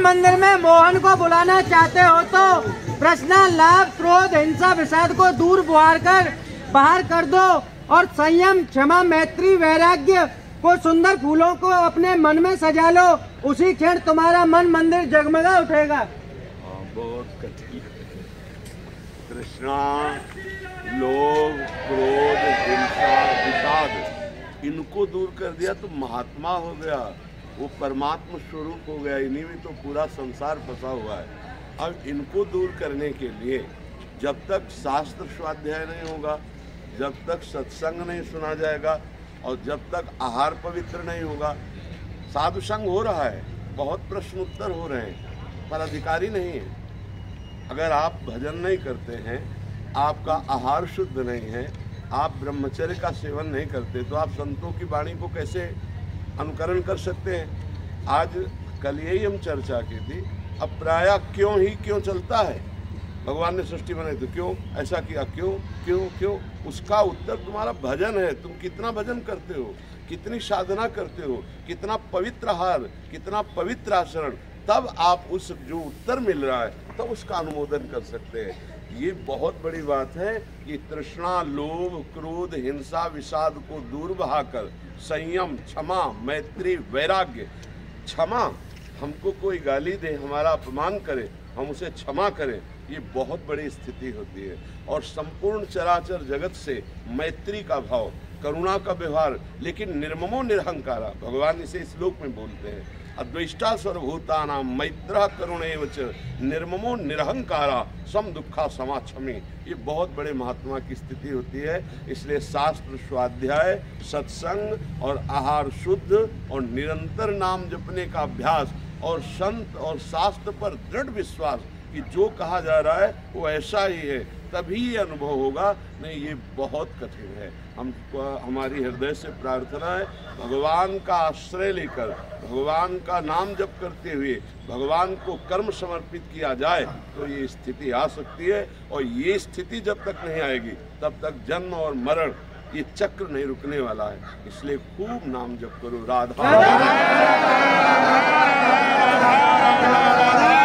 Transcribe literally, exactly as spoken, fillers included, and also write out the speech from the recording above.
मंदिर में मोहन को बुलाना चाहते हो तो प्रश्न, लाभ, क्रोध, हिंसा, विषाद को दूर बुहार कर बाहर कर दो और संयम, क्षमा, मैत्री, वैराग्य को सुंदर फूलों को अपने मन में सजा लो। उसी क्षण तुम्हारा मन मंदिर जगमगा उठेगा। बहुत कठिन। तृष्णा, लोभ, क्रोध, हिंसा, विषाद, इनको दूर कर दिया तो महात्मा हो गया, वो परमात्मा स्वरूप हो गया। इन्हीं में तो पूरा संसार फंसा हुआ है। अब इनको दूर करने के लिए जब तक शास्त्र स्वाध्याय नहीं होगा, जब तक सत्संग नहीं सुना जाएगा और जब तक आहार पवित्र नहीं होगा, साधु संग हो रहा है, बहुत प्रश्न उत्तर हो रहे हैं, पर अधिकारी नहीं है। अगर आप भजन नहीं करते हैं, आपका आहार शुद्ध नहीं है, आप ब्रह्मचर्य का सेवन नहीं करते, तो आप संतों की वाणी को कैसे अनुकरण कर सकते हैं? आज कल यही हम चर्चा की थी। अब प्रायः क्यों ही क्यों चलता है। भगवान ने सृष्टि बनाई तो क्यों ऐसा किया, क्यों क्यों क्यों उसका उत्तर तुम्हारा भजन है। तुम कितना भजन करते हो, कितनी साधना करते हो, कितना पवित्र आहार, कितना पवित्र आचरण, तब आप उस जो उत्तर मिल रहा है तब उसका अनुमोदन कर सकते हैं। ये बहुत बड़ी बात है कि तृष्णा, लोभ, क्रोध, हिंसा, विषाद को दूर बहाकर संयम, क्षमा, मैत्री, वैराग्य। क्षमा, हमको कोई गाली दे, हमारा अपमान करे, हम उसे क्षमा करें, ये बहुत बड़ी स्थिति होती है। और संपूर्ण चराचर जगत से मैत्री का भाव, करुणा का व्यवहार, लेकिन निर्ममो निरहंकारा, भगवान इसे श्लोक में बोलते हैं। अद्वेष्टा सर्वभूतानां मैत्रः करुणैव च निर्ममो निरहंकारा सम दुखा समाक्षमी। ये बहुत बड़े महात्मा की स्थिति होती है। इसलिए शास्त्र स्वाध्याय, सत्संग और आहार शुद्ध और निरंतर नाम जपने का अभ्यास और संत और शास्त्र पर दृढ़ विश्वास कि जो कहा जा रहा है वो ऐसा ही है, तभी ये अनुभव होगा। नहीं, ये बहुत कठिन है। हम हमारी हृदय से प्रार्थना है, भगवान का आश्रय लेकर, भगवान का नाम जप करते हुए भगवान को कर्म समर्पित किया जाए तो ये स्थिति आ सकती है। और ये स्थिति जब तक नहीं आएगी तब तक जन्म और मरण, ये चक्र नहीं रुकने वाला है। इसलिए खूब नाम जप करो। राधा